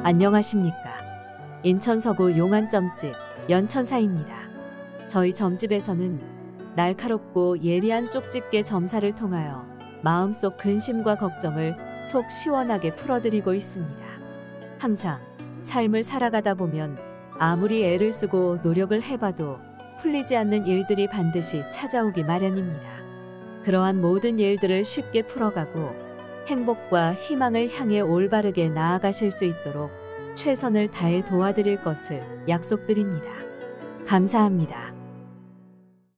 안녕하십니까. 인천 서구 용안점집 연천사입니다. 저희 점집에서는 날카롭고 예리한 쪽집게 점사를 통하여 마음속 근심과 걱정을 속 시원하게 풀어드리고 있습니다. 항상 삶을 살아가다 보면 아무리 애를 쓰고 노력을 해봐도 풀리지 않는 일들이 반드시 찾아오기 마련입니다. 그러한 모든 일들을 쉽게 풀어가고 행복과 희망을 향해 올바르게 나아가실 수 있도록 최선을 다해 도와드릴 것을 약속드립니다. 감사합니다.